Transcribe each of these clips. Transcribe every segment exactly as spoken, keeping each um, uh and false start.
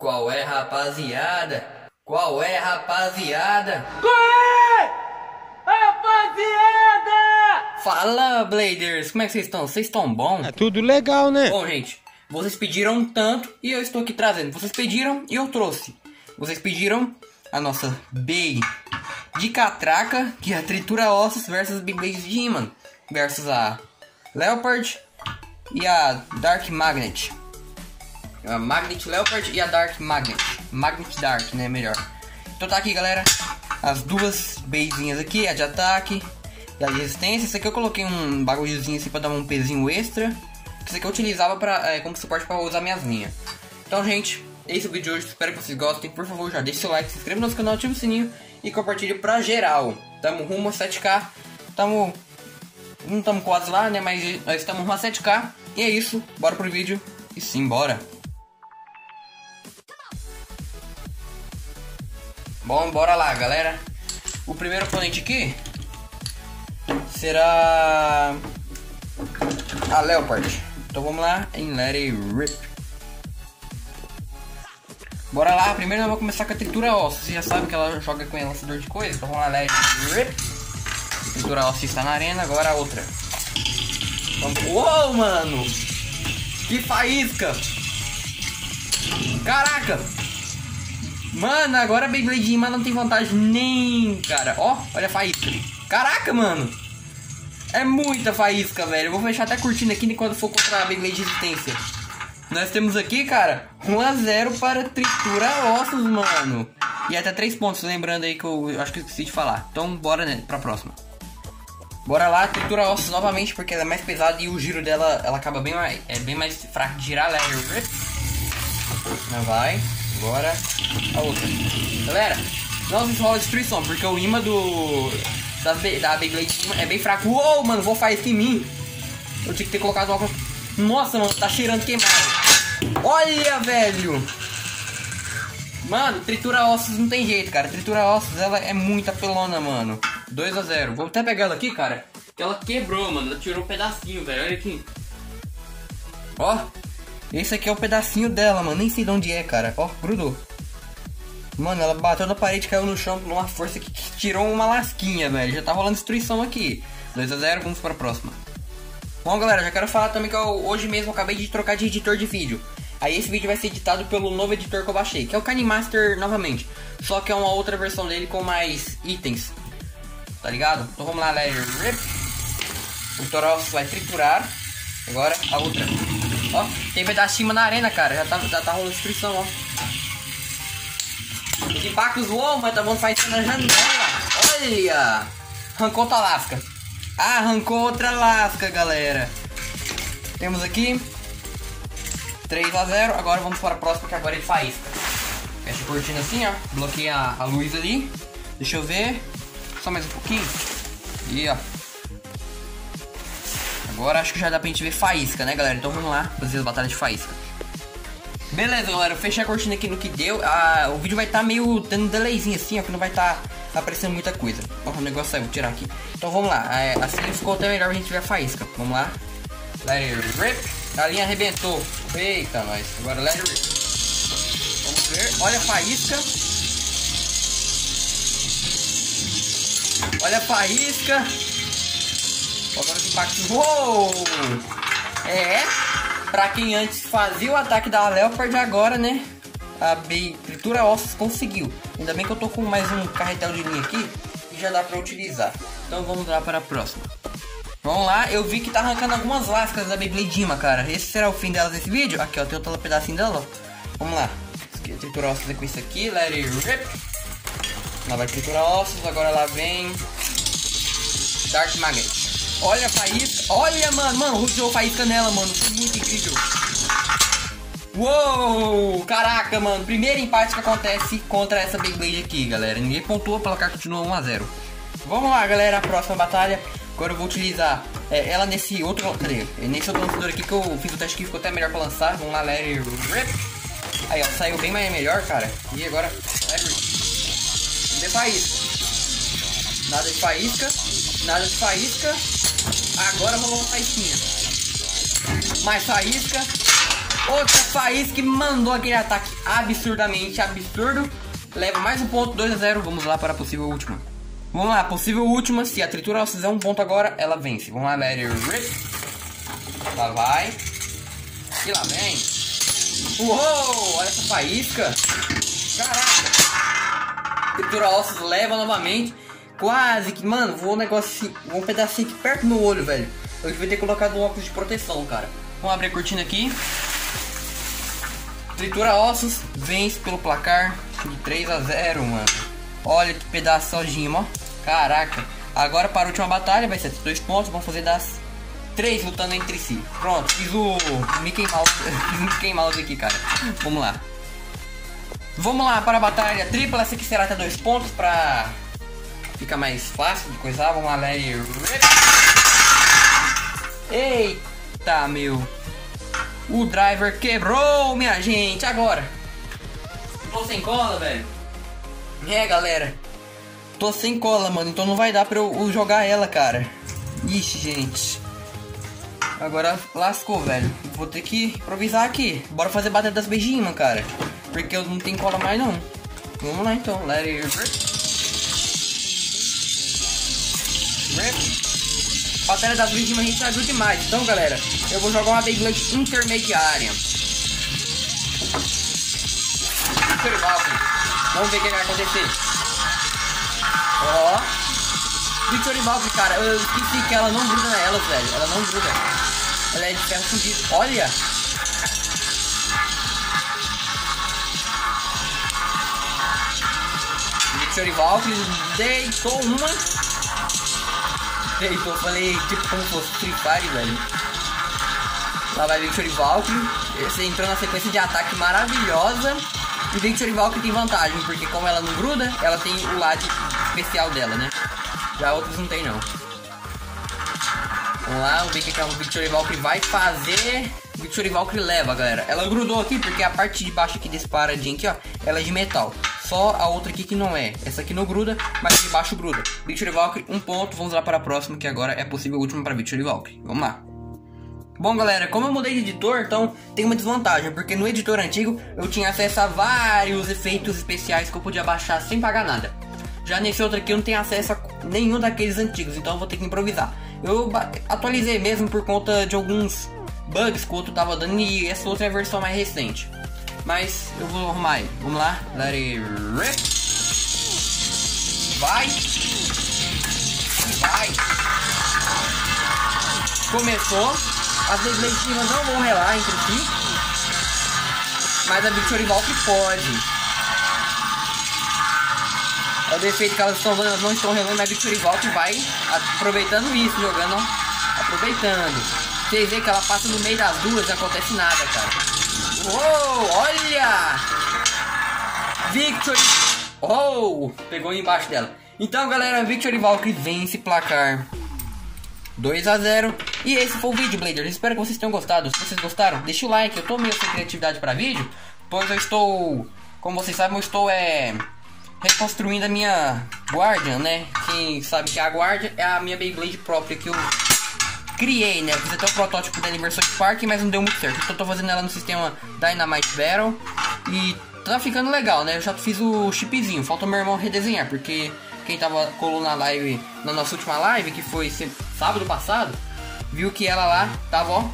Qual é, rapaziada? Qual é, rapaziada? Qual é, rapaziada? Fala, Bladers! Como é que vocês estão? Vocês estão bom? É tudo legal, né? Bom, gente, vocês pediram tanto e eu estou aqui trazendo. Vocês pediram e eu trouxe. Vocês pediram a nossa Bey de catraca, que é a Tritura Ossos versus Beyblade Demon versus a Leopard e a Dark Magnet. A Magnet Leopard e a Dark Magnet. Magnet Dark, né? Melhor. Então tá aqui, galera. As duas Beyzinhas aqui, a de ataque e a de resistência. Esse aqui eu coloquei um bagulhozinho assim pra dar um pezinho extra. Esse aqui eu utilizava pra, é, como suporte pra usar minhas linhas. Então, gente, esse é o vídeo de hoje. Espero que vocês gostem. Por favor, já deixe seu like, se inscreva no nosso canal, ative o sininho e compartilhe pra geral. Tamo rumo a sete K. Tamo... Não estamos quase lá, né? Mas nós estamos rumo a sete K. E é isso. Bora pro vídeo. E sim, bora. Bom, bora lá, galera. O primeiro oponente aqui será a Leopard. Então vamos lá em Let It Rip. Bora lá, primeiro nós vamos começar com a Tritura Ossos. Você já sabe que ela joga com lançador de coisa. Então vamos lá, Let It Rip. A Tritura Ossos está na arena, agora a outra. Vamos... Uou, mano! Que faísca! Caraca! Mano, agora a Beyblade Demon não tem vantagem nem, cara. Ó, olha a faísca. Caraca, mano. É muita faísca, velho. Eu vou fechar até curtindo aqui enquanto for contra a Beyblade Resistência. Nós temos aqui, cara, um a zero para Tritura Ossos, mano. E até três pontos, lembrando aí que eu, eu acho que eu esqueci de falar. Então, bora, né, pra próxima. Bora lá, Tritura Ossos novamente, porque ela é mais pesada e o giro dela, ela acaba bem mais, é bem mais fraco de girar. Let It Rip. Não vai. Agora a outra. Galera, não se rola destruição, porque o imã do da, da Beyblade é bem fraco. Uou, mano, vou fazer isso em mim. Eu tinha que ter colocado uma... Nossa, mano, tá cheirando queimado. Olha, velho. Mano, Tritura Ossos não tem jeito, cara. Tritura Ossos, ela é muito apelona, mano. dois a zero. Vou até pegar ela aqui, cara, que ela quebrou, mano. Ela tirou um pedacinho, velho. Olha aqui. Ó. Esse aqui é o pedacinho dela, mano. Nem sei de onde é, cara. Ó, grudou. Mano, ela bateu na parede, caiu no chão numa força que tirou uma lasquinha, velho. Já tá rolando destruição aqui. dois a zero, vamos para a próxima. Bom, galera, já quero falar também que eu, hoje mesmo eu acabei de trocar de editor de vídeo. Aí esse vídeo vai ser editado pelo novo editor que eu baixei, que é o KineMaster novamente. Só que é uma outra versão dele com mais itens. Tá ligado? Então vamos lá, Let It Rip. O Toros vai triturar. Agora a outra. Ó, tem pedacinho na arena, cara. Já tá, já tá rolando destruição, ó. Os impactos voam, mas tá bom, faz na janela. Olha! Arrancou outra lasca. Ah, arrancou outra lasca, galera. Temos aqui três a zero. Agora vamos para a próxima, que agora é de faísca. Fecha a cortina assim, ó. Bloqueia a, a luz ali. Deixa eu ver. Só mais um pouquinho. E ó. Agora acho que já dá pra gente ver faísca, né, galera? Então vamos lá fazer as batalhas de faísca. Beleza, galera. Eu fechei a cortina aqui no que deu. Ah, o vídeo vai estar tá meio dando um delayzinho assim, ó, que não vai estar tá aparecendo muita coisa. Ó, o negócio saiu, vou tirar aqui. Então vamos lá. É, assim ficou até melhor a gente ver a faísca. Vamos lá. Let It Rip. A linha arrebentou. Eita, nós. Agora Let It Rip. Vamos ver. Olha a faísca. Olha a faísca. Agora os impactos. Uou! É, pra quem antes fazia o ataque da Leopard, agora, né? A Bey Tritura Ossos conseguiu. Ainda bem que eu tô com mais um carretel de linha aqui e já dá pra utilizar. Então vamos lá para a próxima. Vamos lá, eu vi que tá arrancando algumas lascas da Beyblade Demon, cara. Esse será o fim delas nesse vídeo. Aqui, ó, tem outro pedacinho dela, ó. Vamos lá. Tritura Ossos com isso aqui, Let It Rip. Lá vai Tritura Ossos, agora lá vem Dark Magnet. Olha a faísca. Olha, mano. Mano, rodeou faísca nela, mano. Foi muito incrível. Uou. Caraca, mano. Primeiro empate que acontece contra essa Beyblade aqui, galera. Ninguém pontuou, o placar continua um a zero. Vamos lá, galera. A próxima batalha. Agora eu vou utilizar é, ela nesse outro... Cadê? Nesse outro lançador aqui que eu fiz o teste que ficou até melhor pra lançar. Vamos lá, Let It Rip. Aí, ó. Saiu bem mais melhor, cara. E agora... Let It Rip. Vamos ver faísca. Nada de faísca. Nada de faísca. Agora rolou uma faísquinha. Mais faísca. Outra faísca que mandou aquele ataque absurdamente absurdo. Leva mais um ponto, dois a zero. Vamos lá para a possível última. Vamos lá, possível última. Se a tritura fizer um ponto agora, ela vence. Vamos lá, let it rip. Lá vai. E lá vem. Uou, olha essa faísca. Caraca. Tritura ossos leva novamente. Quase que, mano, voou um negócio, voou um pedacinho aqui perto do meu olho, velho. Eu devia ter colocado um óculos de proteção, cara. Vamos abrir a cortina aqui. Tritura ossos vence pelo placar de três a zero, mano. Olha que pedaço sozinho, ó. Caraca. Agora para a última batalha vai ser dois pontos. Vamos fazer das três lutando entre si. Pronto, fiz o Mickey Mouse, fiz o Mickey Mouse aqui, cara. Vamos lá. Vamos lá para a batalha tripla. Essa aqui será até dois pontos pra ficar mais fácil de coisar. Vamos lá, let it rip. Eita, meu. O driver quebrou, minha gente. Agora. Tô sem cola, velho. É, galera. Tô sem cola, mano. Então não vai dar pra eu jogar ela, cara. Ixi, gente. Agora lascou, velho. Vou ter que improvisar aqui. Bora fazer batalha das beijinhas, mano, cara. Porque eu não tenho cola mais, não. Vamos lá, então. Let it rip. Rip. Batalha das vítimas a gente ajuda demais. Então, galera, eu vou jogar uma Beyblade intermediária. Victory Valkyrie. Vamos ver o que vai acontecer. Ó. Victory Valkyrie, cara. Eu esqueci que ela não gruda nelas, velho. Ela não gruda. Ela é de ferro fundido. Olha. Victory Valkyrie deitou uma. Eita, eu falei tipo como fosse Free Fire, velho. Lá vai Victory Valkyrie. Você entrou na sequência de ataque maravilhosa. E Victory Valkyrie tem vantagem, porque como ela não gruda, ela tem o lado especial dela, né? Já outros não tem, não. Vamos lá, vamos ver o que a Victory Valkyrie vai fazer. Victory Valkyrie leva, galera. Ela grudou aqui, porque a parte de baixo aqui desse paradinho aqui, ó, ela é de metal. Só a outra aqui que não é. Essa aqui não gruda, mas de baixo gruda. Victory Valkyrie, um ponto. Vamos lá para a próxima, que agora é possível a última para Victory Valkyrie. Vamos lá. Bom, galera, como eu mudei de editor, então tem uma desvantagem. Porque no editor antigo eu tinha acesso a vários efeitos especiais que eu podia baixar sem pagar nada. Já nesse outro aqui eu não tenho acesso a nenhum daqueles antigos, então eu vou ter que improvisar. Eu atualizei mesmo por conta de alguns bugs que o outro tava dando e essa outra é a versão mais recente. Mas eu vou arrumar ele. Vamos lá. Let it rip. Vai. Vai. Começou. As Beybladinhas não vão relar entre si. Mas a Victory Valkyrie pode. É o defeito que elas estão dando, elas não estão relando, mas a Victory Valkyrie vai aproveitando isso, jogando, ó. Aproveitando. Vocês veem que ela passa no meio das duas e não acontece nada, cara. Uou, olha! Victory... Oh, pegou embaixo dela. Então, galera, Victory Valkyrie vence placar dois a zero. E esse foi o vídeo, Bladers. Espero que vocês tenham gostado. Se vocês gostaram, deixa o like. Eu tô meio sem criatividade para vídeo, pois eu estou, como vocês sabem, eu estou é, reconstruindo a minha Guardian, né? Quem sabe que a Guardian é a minha Beyblade própria que eu criei, né? Fiz até o protótipo dela em versão de Park, mas não deu muito certo. Então eu tô fazendo ela no sistema Dynamite Battle. E tá ficando legal, né? Eu já fiz o chipzinho. Falta o meu irmão redesenhar, porque quem tava colou na live, na nossa última live, que foi sábado passado, viu que ela lá tava, ó,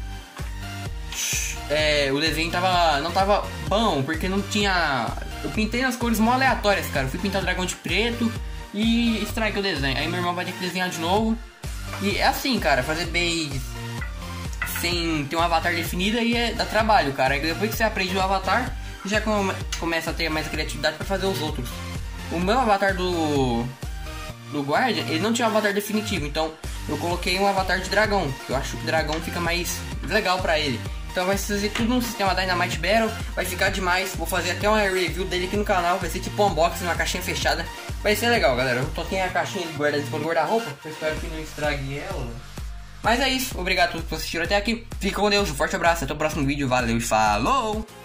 é, o desenho tava, não tava bom, porque não tinha... Eu pintei nas cores mó aleatórias, cara. Eu fui pintar o dragão de preto e estraguei o desenho. Aí meu irmão vai ter que desenhar de novo. E é assim, cara, fazer base sem ter um avatar definido aí é, dá trabalho, cara. Aí depois que você aprende o avatar, já come, começa a ter mais criatividade pra fazer os outros. O meu avatar do do Guardian, ele não tinha um avatar definitivo, então eu coloquei um avatar de dragão, que eu acho que dragão fica mais legal pra ele. Então vai fazer tudo no sistema Dynamite Battle, vai ficar demais. Vou fazer até uma review dele aqui no canal, vai ser tipo um unboxing, uma caixinha fechada. Vai ser legal, galera. Eu toquei a caixinha de guarda de guarda-roupa, eu espero que não estrague ela. Mas é isso, obrigado a todos que assistiram até aqui. Fica com Deus, um forte abraço, até o próximo vídeo, valeu e falou!